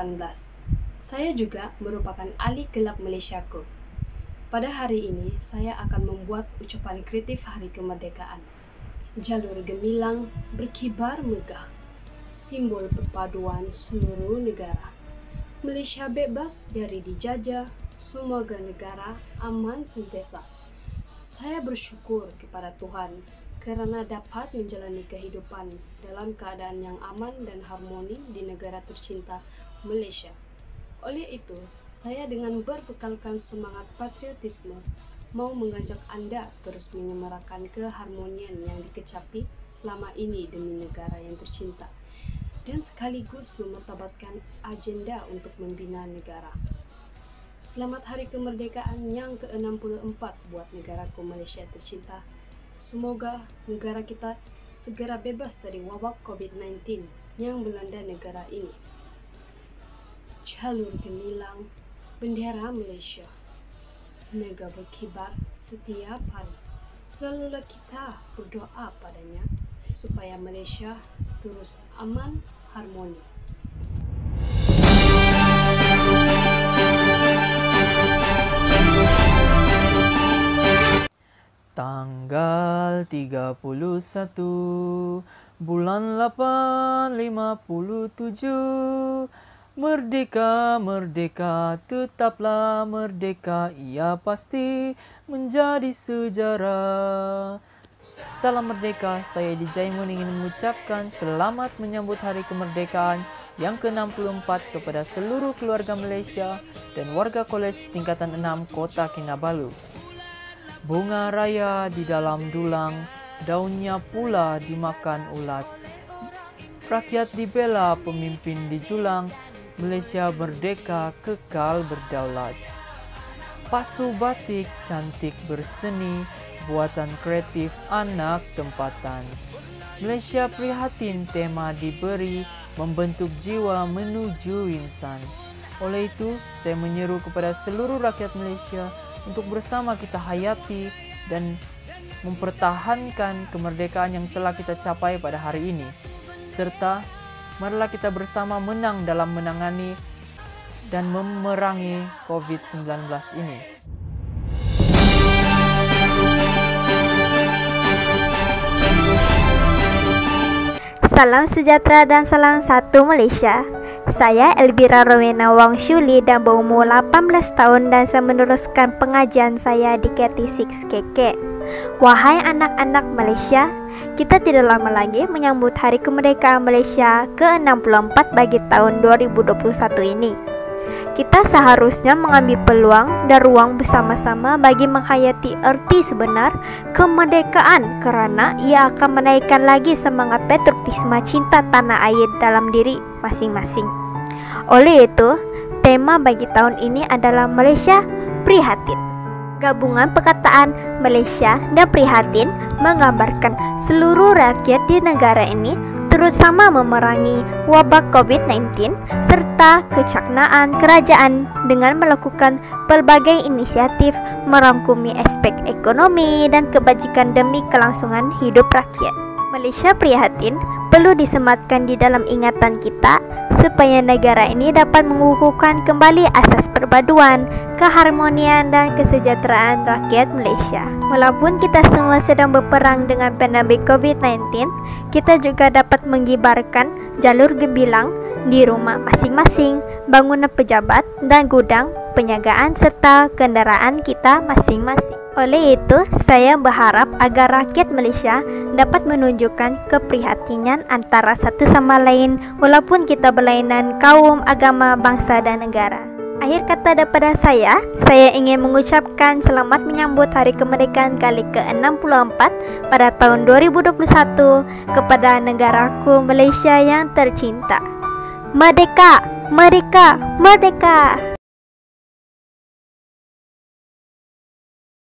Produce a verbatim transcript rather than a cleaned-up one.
delapan belas. Saya juga merupakan ahli kelak Malaysiaku. Pada hari ini, saya akan membuat ucapan kreatif Hari Kemerdekaan. Jalur gemilang berkibar megah, simbol perpaduan seluruh negara. Malaysia bebas dari dijajah, semoga negara aman sentiasa. Saya bersyukur kepada Tuhan kerana dapat menjalani kehidupan dalam keadaan yang aman dan harmoni di negara tercinta Malaysia. Oleh itu, saya dengan berbekalkan semangat patriotisme mau mengajak anda terus menyemarakan keharmonian yang dikecapi selama ini demi negara yang tercinta dan sekaligus memartabatkan agenda untuk membina negara. Selamat Hari Kemerdekaan yang ke enam puluh empat buat negaraku Malaysia tercinta. Semoga negara kita segera bebas dari wabak covid sembilan belas yang melanda negara ini. Jalur gemilang bendera Malaysia mega berkibar setiap hari. Selalulah kita berdoa padanya supaya Malaysia terus aman, harmoni. Tanggal tiga puluh satu bulan lapan lima puluh tujuh. Merdeka, merdeka, tetaplah merdeka, ia pasti menjadi sejarah. Salam merdeka, saya di Jaimun ingin mengucapkan selamat menyambut Hari Kemerdekaan yang ke enam puluh empat kepada seluruh keluarga Malaysia dan warga kolej tingkatan enam Kota Kinabalu. Bunga raya di dalam dulang, daunnya pula dimakan ulat. Rakyat dibela, pemimpin dijulang, Malaysia merdeka kekal berdaulat. Pasu batik cantik berseni, buatan kreatif anak tempatan. Malaysia prihatin tema diberi, membentuk jiwa menuju insan. Oleh itu, saya menyeru kepada seluruh rakyat Malaysia untuk bersama kita hayati dan mempertahankan kemerdekaan yang telah kita capai pada hari ini. Serta, marilah kita bersama menang dalam menangani dan memerangi covid sembilan belas ini. Salam sejahtera dan salam satu Malaysia. Saya Elvira Rowena Wong Shuli dan berumur lapan belas tahun dan saya meneruskan pengajian saya di K T enam K K. Wahai anak-anak Malaysia, kita tidak lama lagi menyambut Hari Kemerdekaan Malaysia ke enam puluh empat bagi tahun dua ribu dua puluh satu ini. Kita seharusnya mengambil peluang dan ruang bersama-sama bagi menghayati erti sebenar kemerdekaan kerana ia akan menaikkan lagi semangat patriotisme cinta tanah air dalam diri masing-masing. Oleh itu, tema bagi tahun ini adalah Malaysia Prihatin. Gabungan perkataan Malaysia dan Prihatin menggambarkan seluruh rakyat di negara ini turut sama memerangi wabak covid sembilan belas serta kecaknaan kerajaan dengan melakukan pelbagai inisiatif merangkumi aspek ekonomi dan kebajikan demi kelangsungan hidup rakyat. Malaysia Prihatin perlu disematkan di dalam ingatan kita supaya negara ini dapat mengukuhkan kembali asas perpaduan, keharmonian dan kesejahteraan rakyat Malaysia. Walaupun kita semua sedang berperang dengan pandemik covid sembilan belas, kita juga dapat mengibarkan jalur gemilang di rumah masing-masing, bangunan pejabat dan gudang penyagaan serta kenderaan kita masing-masing. Oleh itu, saya berharap agar rakyat Malaysia dapat menunjukkan keprihatinan antara satu sama lain walaupun kita berlainan kaum, agama, bangsa dan negara. Akhir kata daripada saya, saya ingin mengucapkan selamat menyambut Hari Kemerdekaan kali ke enam puluh empat pada tahun dua ribu dua puluh satu kepada negaraku Malaysia yang tercinta. Merdeka! Merdeka! Merdeka!